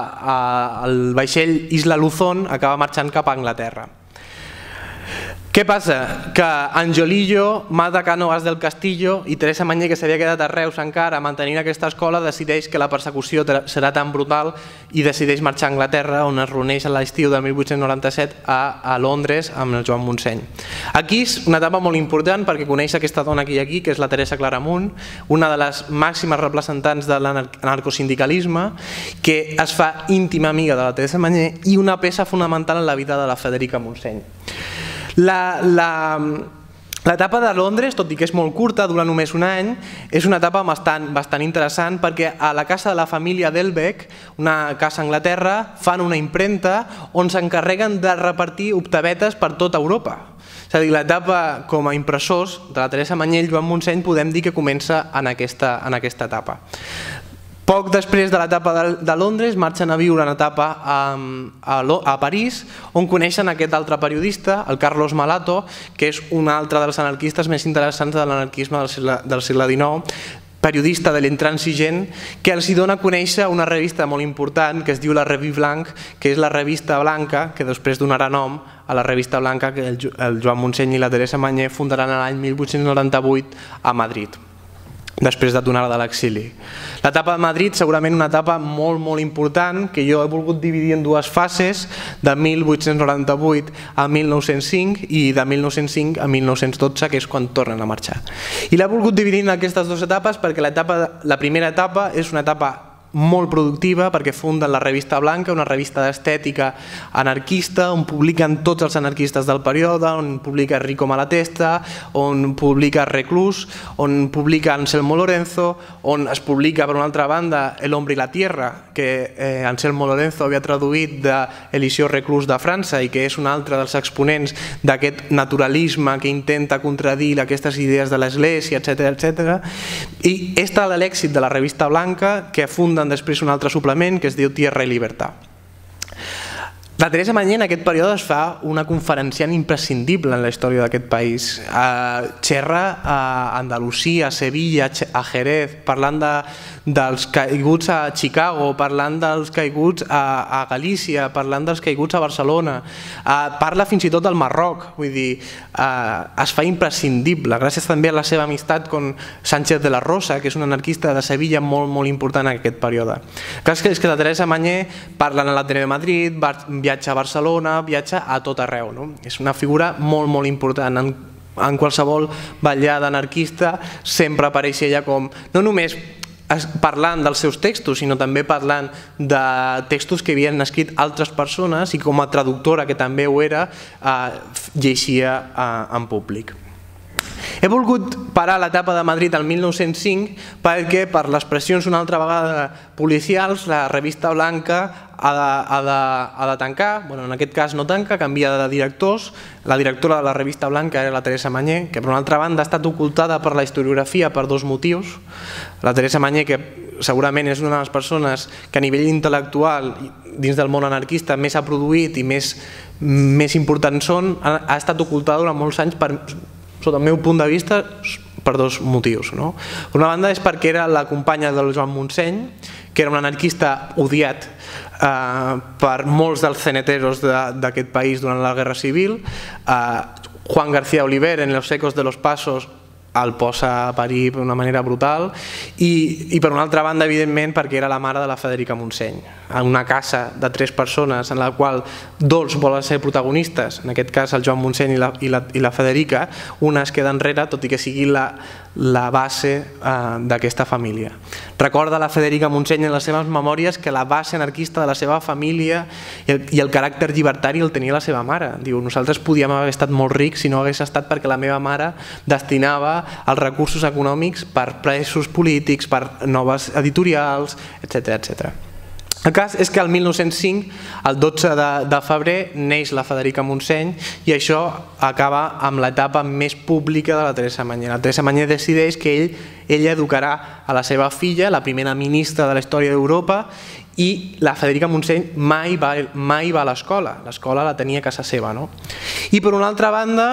el vaixell Isla Luzón acaba marxant cap a Anglaterra. Què passa? Que Angelillo mata Cánovas del Castillo i Teresa Mañé, que s'havia quedat a Reus encara mantenint aquesta escola, decideix que la persecució serà tan brutal i decideix marxar a Anglaterra, on es reuneix a l'estiu de mil vuit-cents noranta-set a, a Londres amb el Joan Montseny. Aquí és una etapa molt important perquè coneix aquesta dona que hi ha aquí, que és la Teresa Claramunt, una de les màximes representants de l'anarcosindicalisme, que es fa íntima amiga de la Teresa Mañé i una peça fonamental en la vida de la Federica Montseny. L'etapa de Londres, tot i que és molt curta, dura només un any, és una etapa bastant, bastant interessant perquè a la casa de la família Delbecq, una casa a Anglaterra, fan una impremta on s'encarreguen de repartir octavetes per tota Europa. És a dir, l'etapa com a impressors de la Teresa Mañé i Joan Montseny podem dir que comença en aquesta, en aquesta etapa. Poc després de l'etapa de Londres marxen a viure una etapa a, a, a París, on coneixen aquest altre periodista, el Carlos Malato, que és un altre dels anarquistes més interessants de l'anarquisme del segle, del segle dinou, periodista de l'intransigent, que els dona a conèixer una revista molt important que es diu la Revue Blanche, que és la revista blanca, que després donarà nom a la revista blanca que el, el Joan Montseny i la Teresa Mañé fundaran l'any mil vuit-cents noranta-vuit a Madrid. després de tornar de l'exili. L'etapa de Madrid segurament una etapa molt molt important que jo he volgut dividir en dues fases, de mil vuit-cents noranta-vuit a mil nou-cents cinc i de mil nou-cents cinc a mil nou-cents dotze, que és quan tornen a marxar. I l'he volgut dividir en aquestes dues etapes perquè la primera etapa és una etapa molt productiva perquè funden la revista Blanca, una revista d'estètica anarquista on publiquen tots els anarquistes del període, on publica Rico Malatesta, on publica Reclus, on publica Anselmo Lorenzo, on es publica per una altra banda El hombre y la tierra, que eh, Anselmo Lorenzo havia traduït d'Eliseo Reclus de França i que és un altre dels exponents d'aquest naturalisme que intenta contradir aquestes idees de l'Església, etcètera, etcètera. I és tal l'èxit de la revista Blanca que funden després un altre suplement que es diu Tierra i Libertad. La Teresa Mañé en aquest període es fa una conferenciant imprescindible en la història d'aquest país. Xerra a Andalusia, a Sevilla, a Jerez, parlant dels caiguts a Chicago, parlant dels caiguts a Galícia, parlant dels caiguts a Barcelona, parla fins i tot del Marroc, vull dir, es fa imprescindible, gràcies també a la seva amistat amb Sánchez de la Rosa, que és un anarquista de Sevilla molt molt important en aquest període. Clar és que la Teresa Mañé parla en l'Ateneu de Madrid, viatja a Barcelona, viatja a tot arreu. És una figura molt molt important. En qualsevol ballada anarquista sempre apareix ella com, no només parlant dels seus textos, sinó també parlant de textos que havien escrit altres persones i com a traductora, que també ho era, llegia en públic. He volgut parar l'etapa de Madrid al mil nou-cents cinc perquè per les pressions una altra vegada policials la revista Blanca ha de tancar, en aquest cas no tanca, canvia de directors. La directora de la revista Blanca era la Teresa Mañé, que per una altra banda ha estat ocultada per la historiografia per dos motius. La Teresa Mañé, que segurament és una de les persones que a nivell intel·lectual dins del món anarquista més ha produït i més importants són, ha estat ocultada durant molts anys per, sota el meu punt de vista, per dos motius. Per una banda és perquè era la companya del Joan Montseny, que era un anarquista odiat per molts dels ceneteros d'aquest país durant la Guerra Civil. Juan García Oliver, en Los ecos de los pasos, el posa a parir d'una manera brutal, i per una altra banda, evidentment, perquè era la mare de la Federica Montseny. En una casa de tres persones en la qual dos volen ser protagonistes, en aquest cas el Joan Montseny i la Federica, una es queda enrere, tot i que sigui la base d'aquesta família. Recorda la Federica Montseny en les seves memòries que la base anarquista de la seva família i el caràcter llibertari el tenia la seva mare. Diu, nosaltres podíem haver estat molt rics si no hagués estat perquè la meva mare destinava els recursos econòmics per presos polítics, per noves editorials, etcètera, etcètera. El cas és que el mil nou-cents cinc, el dotze de febrer, neix la Federica Montseny i això acaba amb l'etapa més pública de la Teresa Mañé. La Teresa Mañé decideix que ella educarà a la seva filla, la primera ministra de la història d'Europa, i la Federica Montseny mai va a l'escola, l'escola la tenia a casa seva. I per una altra banda,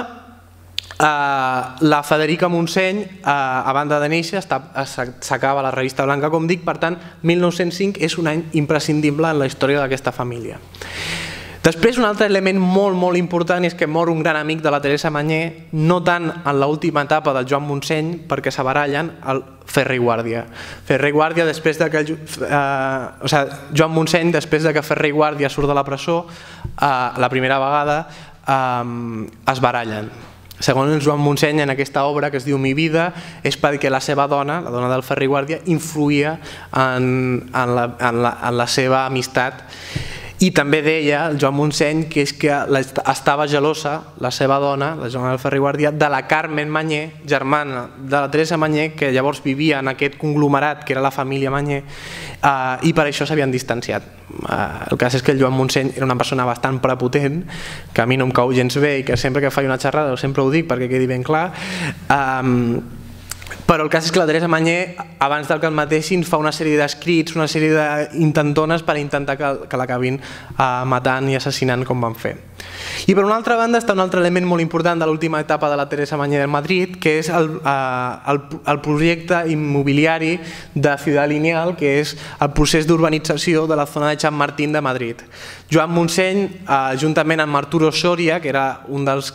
la Federica Montseny, a banda de néixer, s'acaba la revista Blanca, com dic, per tant, mil nou-cents cinc és un any imprescindible en la història d'aquesta família. Després, un altre element molt, molt important és que mor un gran amic de la Teresa Mañé, no tant en l'última etapa del Joan Montseny, perquè s'abarallen, el Ferrer i Guàrdia. Ferrer i Guàrdia, després de que... O sigui, Joan Montseny, després de que Ferrer i Guàrdia surt de la presó, la primera vegada es barallen. Segons Joan Montseny, en aquesta obra que es diu Mi vida, és perquè la seva dona, la dona del Ferrer i Guàrdia, influïa en la seva amistat. I també deia el Joan Montseny que estava gelosa, la seva dona, la dona del Ferrer i Guàrdia, de la Carmen Mañé, germana de la Teresa Mañé, que llavors vivia en aquest conglomerat que era la família Mañé, i per això s'havien distanciat. El cas és que el Joan Montseny era una persona bastant prepotent, que a mi no em cau gens bé i que sempre que faig una xerrada sempre ho dic perquè quedi ben clar, però el cas és que la Teresa Mañé, abans del que el mateixin, fa una sèrie d'escrits, una sèrie d'intentones per intentar que l'acabin matant i assassinant com van fer. I per una altra banda està un altre element molt important de l'última etapa de la Teresa Mañé de Madrid, que és el projecte immobiliari de Ciudad Lineal, que és el procés d'urbanització de la zona de Chamartín de Madrid. Joan Montseny, juntament amb Arturo Soria, que era un dels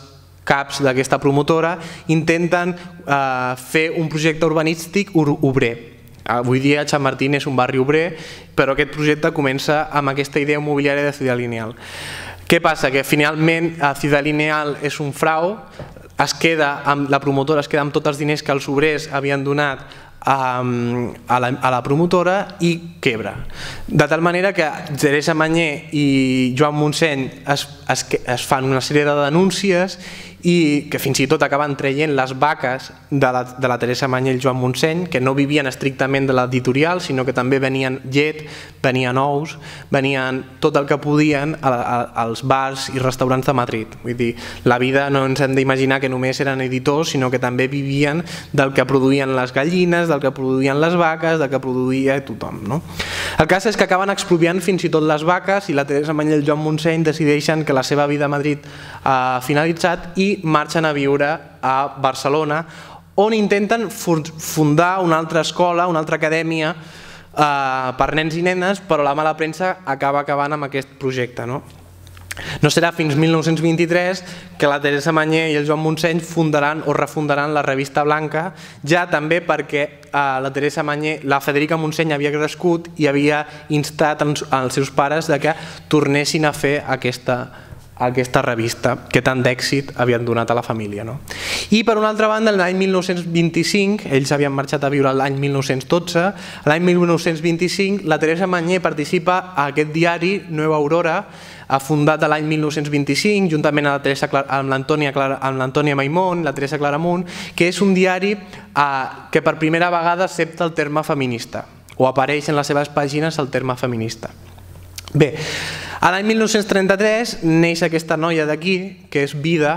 caps d'aquesta promotora intenten eh, fer un projecte urbanístic obrer. Avui dia Chamartín és un barri obrer, però aquest projecte comença amb aquesta idea immobiliària de Ciudad Lineal. Què passa? Que finalment Ciudad Lineal és un frau, es queda amb, la promotora es queda amb tots els diners que els obrers havien donat a, a, la, a la promotora i quebra. De tal manera que Teresa Mañé i Joan Montseny es, es, es fan una sèrie de denúncies i que fins i tot acaben traient les vaques de la, de la Teresa Mañé i el Joan Montseny, que no vivien estrictament de l'editorial, sinó que també venien llet, venien ous, venien tot el que podien a, a, als bars i restaurants de Madrid. Vull dir, la vida no ens hem d'imaginar que només eren editors, sinó que també vivien del que produïen les gallines, del que produïen les vaques, del que produïa tothom. No? El cas és que acaben expropiant fins i tot les vaques i la Teresa Mañé i el Joan Montseny decideixen que la seva vida a Madrid ha finalitzat i marxen a viure a Barcelona, on intenten fundar una altra escola, una altra acadèmia eh, per nens i nenes, però la mala premsa acaba acabant amb aquest projecte. No, no serà fins mil nou-cents vint-i-tres que la Teresa Mañé i el Joan Montseny fundaran o refundaran la Revista Blanca, ja també perquè eh, la Teresa Mañé, la Federica Montseny havia crescut i havia instat als, als seus pares de que tornessin a fer aquesta aquesta revista que tant d'èxit havien donat a la família. No? I per una altra banda, l'any mil nou-cents vint-i-cinc, ells havien marxat a viure l'any mil nou-cents dotze, l'any mil nou-cents vint-i-cinc la Teresa Mañé participa a aquest diari Nueva Aurora, fundat l'any mil nou-cents vint-i-cinc, juntament amb l'Antònia Maimón, la Teresa Claramunt, que és un diari que per primera vegada accepta el terme feminista, o apareix en les seves pàgines el terme feminista. Bé, a l'any mil nou-cents trenta-tres neix aquesta noia d'aquí, que és Vida,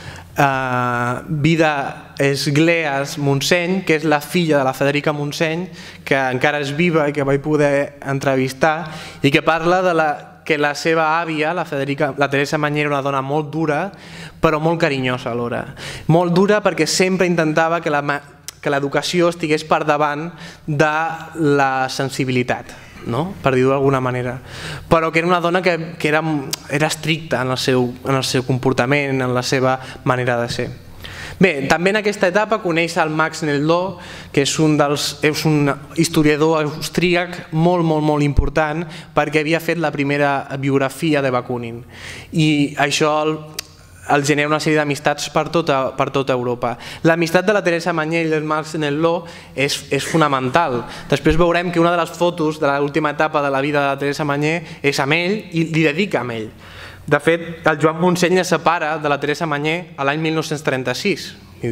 eh, Vida Esgleas Montseny, que és la filla de la Federica Montseny, que encara és viva i que vaig poder entrevistar, i que parla de la, que la seva àvia, la, Federica, la Teresa Mañé, era una dona molt dura, però molt carinyosa alhora. Molt dura perquè sempre intentava que la, que l'educació estigués per davant de la sensibilitat, no? Per dir-ho d'alguna manera, però que era una dona que, que era, era estricta en el, seu, en el seu comportament, en la seva manera de ser. Bé, també en aquesta etapa coneix el Max Neldó, que és un, dels, és un historiador austríac molt, molt, molt important, perquè havia fet la primera biografia de Bakunin, i això el, el genera una sèrie d'amistats per, tota, per tota Europa. L'amistat de la Teresa Mañé i del Max Neldó és, és fonamental. Després veurem que una de les fotos de l'última etapa de la vida de la Teresa Mañé és amb ell i li dedica a ell. De fet, el Joan Montseny es separa de la Teresa Mañé a l'any mil nou-cents trenta-sis.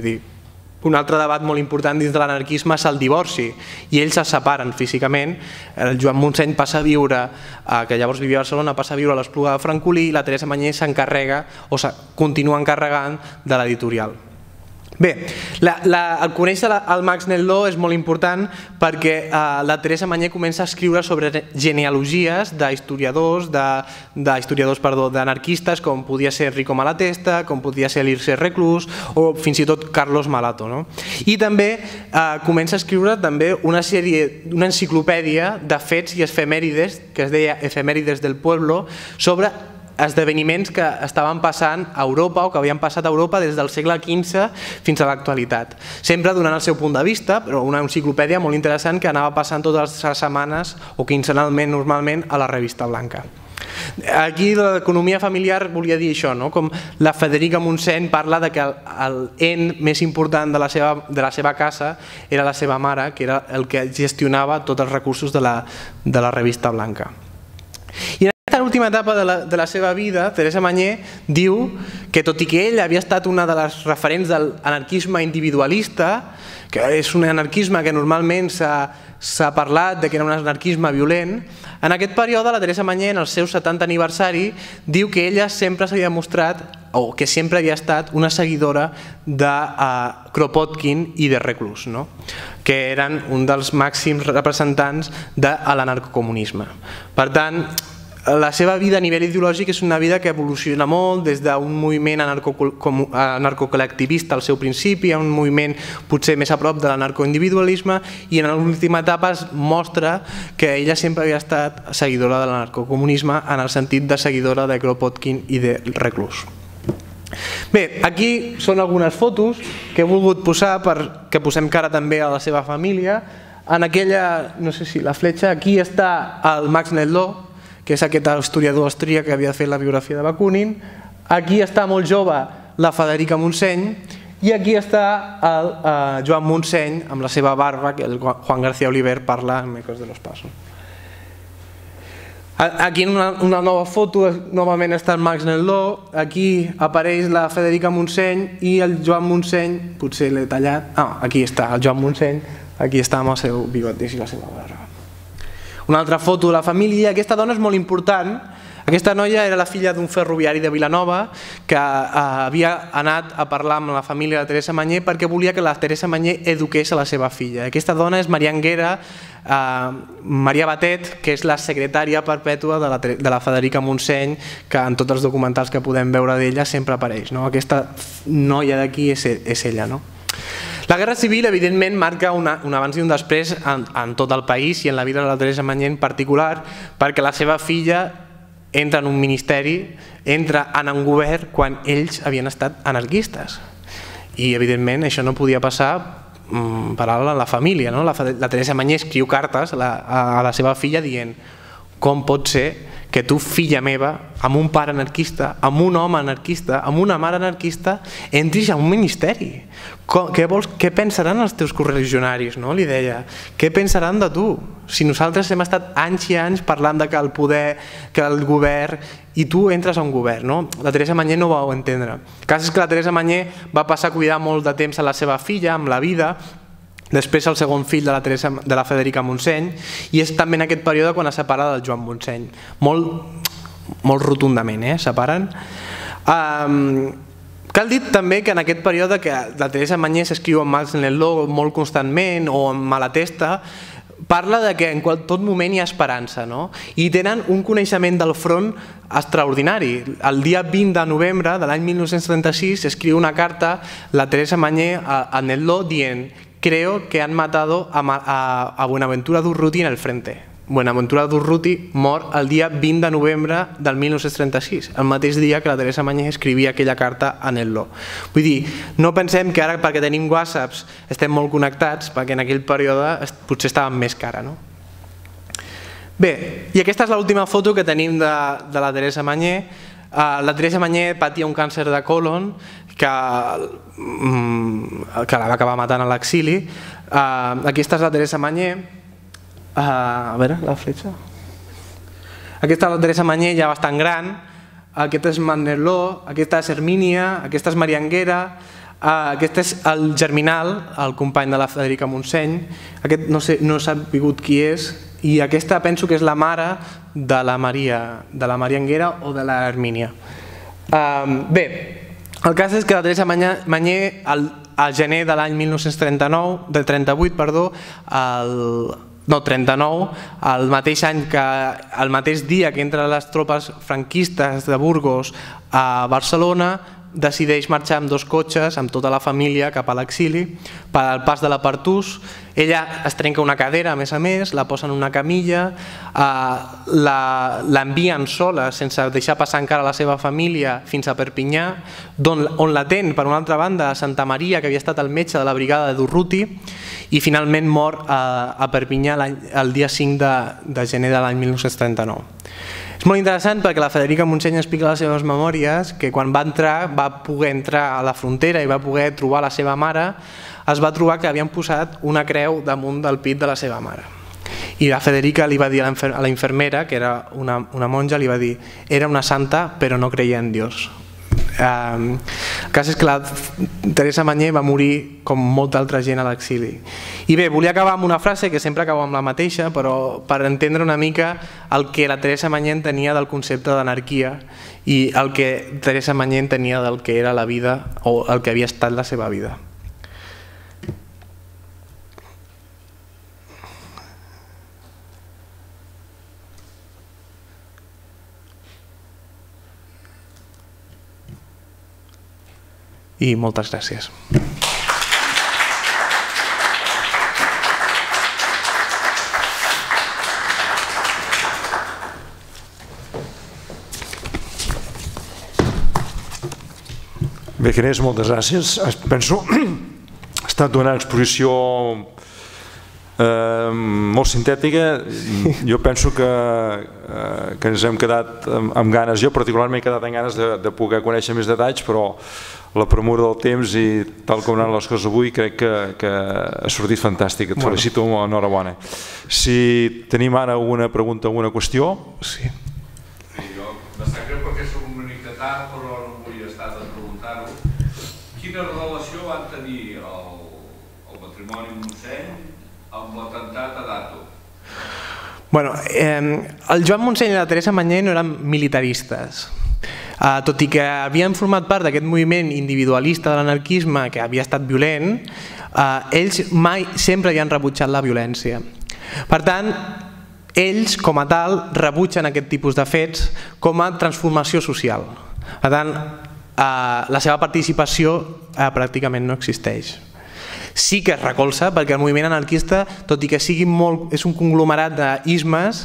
Un altre debat molt important dins de l'anarquisme és el divorci, i ells se separen físicament. El Joan Montseny passa a viure, que llavors vivia a Barcelona, passa a viure a l'Espluga de Francolí, i la Teresa Mañé s'encarrega o continua encarregant de l'editorial. Bé, la, la, el conèixer el Max Neldó és molt important perquè eh, la Teresa Mañé comença a escriure sobre genealogies d'historiadors, d'historiadors, perdó, d'anarquistes, com podia ser Enrico Malatesta, com podia ser l'Irse Reclus o fins i tot Carlos Malato. No? I també eh, comença a escriure també una sèrie, una enciclopèdia de fets i efemèrides, que es deia Efemèrides del Pueblo, sobre esdeveniments que estaven passant a Europa o que havien passat a Europa des del segle quinze fins a l'actualitat. Sempre donant el seu punt de vista, però una enciclopèdia molt interessant que anava passant totes les setmanes o quinzenalment normalment a la Revista Blanca. Aquí l'economia familiar volia dir això, no? Com la Federica Montseny parla de que l'en més important de la, seva, de la seva casa era la seva mare, que era el que gestionava tots els recursos de la, de la Revista Blanca. I en aquesta última etapa de la, de la seva vida, Teresa Mañé diu que tot i que ell havia estat una de les referents de l'anarquisme individualista, que és un anarquisme que normalment s'ha parlat de que era un anarquisme violent, en aquest període la Teresa Mañé, en el seu setantè aniversari, diu que ella sempre s'havia mostrat, o que sempre havia estat una seguidora de uh, Kropotkin i de Reclus, no? Que eren un dels màxims representants de l'anarcocomunisme. Per tant, la seva vida a nivell ideològic és una vida que evoluciona molt des d'un moviment anarcocolectivista al seu principi a un moviment potser més a prop de l'anarcoindividualisme, i en l'última etapa es mostra que ella sempre havia estat seguidora de l'anarcocomunisme en el sentit de seguidora de Kropotkin i de Reclus. Bé, aquí són algunes fotos que he volgut posar perquè posem cara també a la seva família. En aquella, no sé si la fletxa, aquí està el Max Nettlau, que és aquest historiador austríac que havia fet la biografia de Bakunin. Aquí està molt jove la Federica Montseny i aquí està el Joan Montseny amb la seva barba, que el Juan García Oliver parla en Ecos de los Pasos. Aquí en una nova foto novament està el Max Nettlau, aquí apareix la Federica Montseny i el Joan Montseny, potser l'he tallat, ah, aquí està el Joan Montseny, aquí està amb el seu bigotis i la seva barba. Una altra foto de la família, aquesta dona és molt important, aquesta noia era la filla d'un ferroviari de Vilanova que havia anat a parlar amb la família de Teresa Mañé perquè volia que la Teresa Mañé eduqués a la seva filla. Aquesta dona és Maria Anguera, Maria Batet, que és la secretària perpètua de la Federica Montseny, que en tots els documentals que podem veure d'ella sempre apareix. Aquesta noia d'aquí és ella. La Guerra Civil, evidentment, marca un abans i un després en tot el país i en la vida de la Teresa Mañé en particular, perquè la seva filla entra en un ministeri, entra en un govern quan ells havien estat anarquistes. I, evidentment, això no podia passar per a la família. La Teresa Mañé escriu cartes a la seva filla dient: com pot ser que tu, filla meva, amb un pare anarquista, amb un home anarquista, amb una mare anarquista, entris a un ministeri? Què pensaran els teus correligionaris? Li deia, què pensaran de tu? Si nosaltres hem estat anys i anys parlant que el poder, que el govern, i tu entres a un govern. La Teresa Mañé no ho va entendre. El cas és que la Teresa Mañé va passar a cuidar molt de temps a la seva filla, amb la vida, després el segon fill de la Federica Montseny, i és també en aquest període quan es separa del Joan Montseny. Molt rotundament, eh? Separen. Cal dir també que en aquest període que la Teresa Mañé s'escriu amb Max Nettlau molt constantment o amb Malatesta, parla que en tot moment hi ha esperança i tenen un coneixement del front extraordinari. El dia vint de novembre de l'any mil nou-cents trenta-sis escriu una carta la Teresa Mañé a Nettlau dient: creo que han matado a Buenaventura Durruti en el frente. Buenaventura Durruti mor el dia vint de novembre del mil nou-cents trenta-sis, el mateix dia que la Teresa Mañé escrivia aquella carta a Nettlau. Vull dir, no pensem que ara perquè tenim whatsapps estem molt connectats, perquè en aquell període potser estàvem més cara. Bé, i aquesta és l'última foto que tenim de la Teresa Mañé. La Teresa Mañé patia un càncer de còlon que la va acabar matant a l'exili. Aquesta és la Teresa Mañé. A veure, la fletxa. Aquesta és la Teresa Mañé ja bastant gran. Aquest és Max Nettlau, aquesta és Hermínia, aquesta és Maria Anguera, aquest és el Germinal, el company de la Federica Montseny. Aquest no s'ha sabut qui és, i aquesta penso que és la mare de la Maria Anguera o de la Hermínia. Bé, el cas és que la Teresa Mañé, al gener de l'any mil nou-cents trenta-nou, del trenta-vuit, perdó, no, trenta-nou, el mateix any que, el mateix dia que entren les tropes franquistes de Burgos a Barcelona, decideix marxar amb dos cotxes, amb tota la família, cap a l'exili, per al pas de la Pertús. Ella es trenca una cadera, a més a més, la posa en una camilla, l'envien sola, sense deixar passar encara la seva família, fins a Perpinyà, on l'atén, per una altra banda, a Santa Maria, que havia estat el metge de la brigada de Durruti, i finalment mor a Perpinyà el dia cinc de gener de l'any mil nou-cents trenta-nou. És molt interessant perquè la Federica Montseny explica a les seves memòries que quan va entrar, va poder entrar a la frontera i va poder trobar la seva mare, es va trobar que havien posat una creu damunt del pit de la seva mare. I la Federica li va dir a la infermera, que era una monja, li va dir: era una santa però no creia en Dios. El cas és que la Teresa Mañé va morir com molta altra gent a l'exili. I bé, volia acabar amb una frase que sempre acabo amb la mateixa, però per entendre una mica el que la Teresa Mañé tenia del concepte d'anarquia i el que Teresa Mañé tenia del que era la vida o el que havia estat la seva vida. I moltes gràcies. Bé, Ginés, moltes gràcies. Penso que ha estat una exposició molt sintètica. Jo penso que ens hem quedat amb ganes, jo particularment he quedat amb ganes de poder conèixer més detalls, però la premura del temps i tal com han les coses avui crec que ha sortit fantàstic. Et felicito, enhorabona. Si tenim ara alguna pregunta, alguna qüestió? Sí. Jo me sap greu perquè som una mica tard, però no vull estar de preguntar-ho. Quina relació van tenir el matrimoni Montseny amb l'atemptat a Dato? Bueno, el Joan Montseny i la Teresa Mañé no eren militaristes. Tot i que havien format part d'aquest moviment individualista de l'anarquisme que havia estat violent, ells mai sempre havien rebutjat la violència. Per tant, ells, com a tal, rebutgen aquest tipus de fets com a transformació social. Per tant, la seva participació pràcticament no existeix. Sí que es recolza perquè el moviment anarquista, tot i que sigui molt, és un conglomerat d'ismes,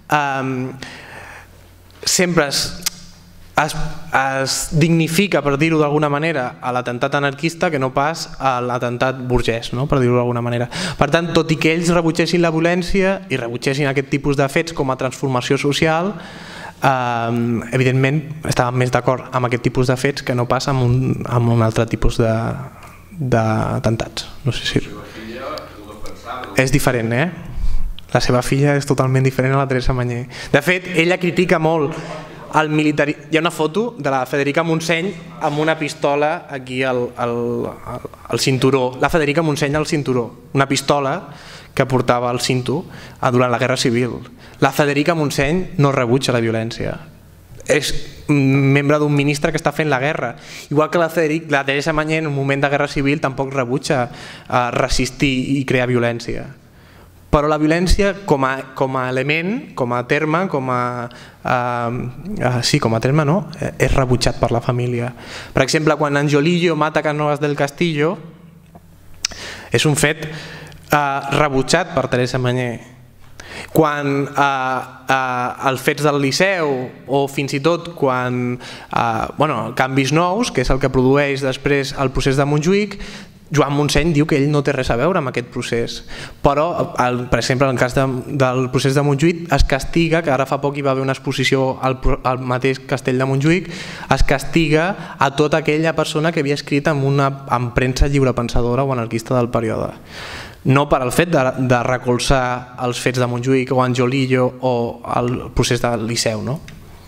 sempre es es dignifica, per dir-ho d'alguna manera, a l'atemptat anarquista que no pas a l'atemptat burgès, per dir-ho d'alguna manera. Per tant, tot i que ells rebutgessin la violència i rebutgessin aquest tipus de fets com a transformació social, evidentment estaven més d'acord amb aquest tipus de fets que no pas amb un altre tipus d'atemptats. No sé si... És diferent, eh? La seva filla és totalment diferent a la Teresa Mañé. De fet, ella critica molt el militari... Hi ha una foto de la Federica Montseny amb una pistola aquí al cinturó. La Federica Montseny al cinturó. Una pistola que portava al cinto durant la Guerra Civil. La Federica Montseny no rebutja la violència. És membre d'un ministre que està fent la guerra. Igual que la Teresa Mañé en un moment de Guerra Civil tampoc rebutja resistir i crear violència. Però la violència com a element, com a terme, com a... sí, com a terme, no? És rebutjat per la família. Per exemple, quan Angiolillo mata Cánovas del Castillo, és un fet rebutjat per Teresa Mañé. Quan els fets del Liceu o fins i tot quan Canvis Nous, que és el que produeix després el procés de Montjuïc, Joan Montseny diu que ell no té res a veure amb aquest procés, però per exemple en el cas del procés de Montjuïc es castiga, que ara fa poc hi va haver una exposició al mateix castell de Montjuïc, es castiga a tota aquella persona que havia escrit en premsa lliurepensadora o anarquista del període. No per al fet de recolzar els fets de Montjuïc o Angiolillo o el procés del Liceu, no?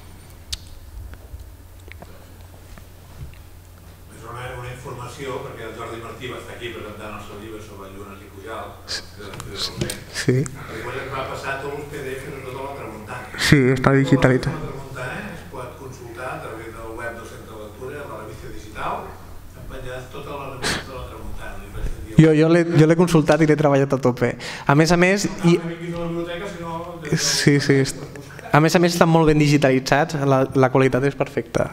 Una informació, perquè el Jordi Martí va estar aquí presentant el seu llibre sobre Llunes i Pujal. Sí. Després es va passar tots els P D Fs a tota la tramuntana. Sí, està digitalitzat. La tramuntana es pot consultar a través del web del Centre de Lectura, a la revista digital, han penjat tota la revista de la tramuntana. Jo l'he consultat i l'he treballat a tope. A més a més... Sí, sí. A més a més estan molt ben digitalitzats, la qualitat és perfecta.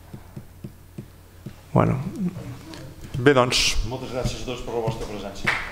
Bé, doncs, moltes gràcies a tots per la vostra presència.